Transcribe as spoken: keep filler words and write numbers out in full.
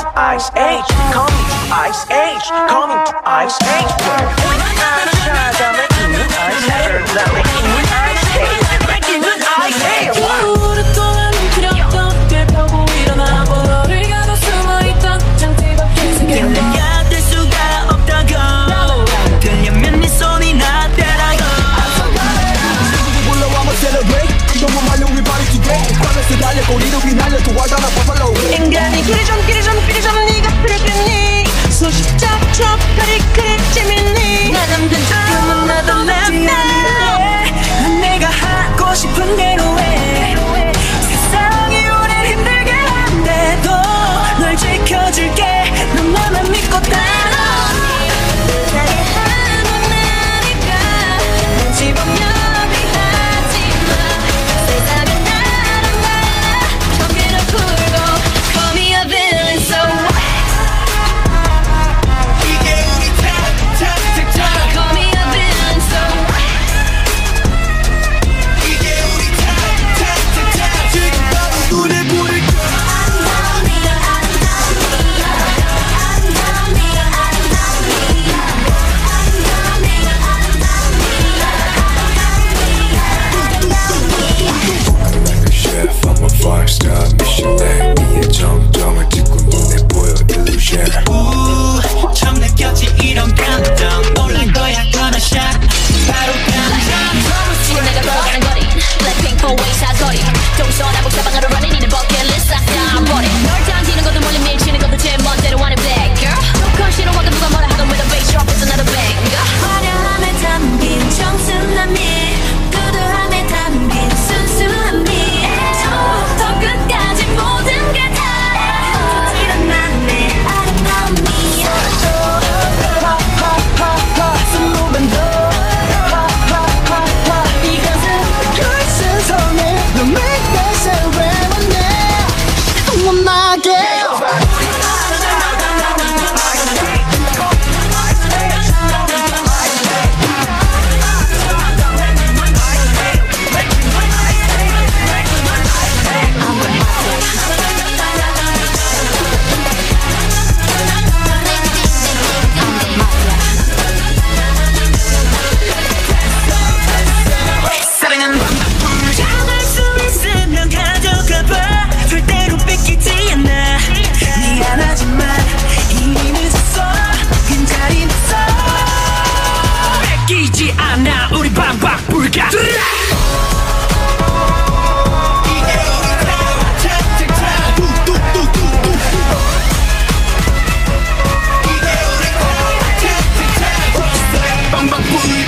Ice Age, coming to Ice Age, coming to Ice Age. 찾아내 있는 Ice Age, 찾아내 있는 Ice Age, 뺏기는 Ice Age. 오랫동안 웅크렸던 길 펴고 일어나 너를 가둬 숨어있던 장치 밖에 세계로 될 수가 없다고 들려면 네 손이 나대라고 불러와 한번 celebrate 너무 많이 우리 party today 밤에서 달려 꼬리를 휘날려 도와달라 buffalo 인간이 길이 좀 길이 좀 길이 좀 네가 필요했니 수십 잡초 그리 재밌니 난 남든 조금은 나도 랩해 내가 하고 싶은 대로 해 세상이 우릴 힘들게 한데도 널 지켜줄게 넌 나만 믿고 따라 나게 하는 나니까 난 집어면 빵빵 불